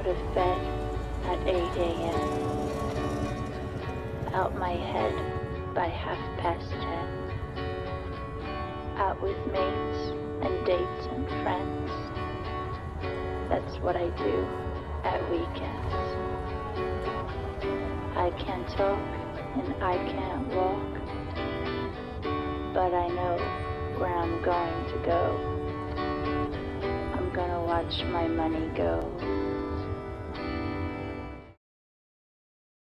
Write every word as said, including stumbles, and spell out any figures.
Out of bed at eight a m Out my head by half past ten. Out with mates and dates and friends. That's what I do at weekends. I can't talk and I can't walk, but I know where I'm going to go. I'm gonna watch my money go.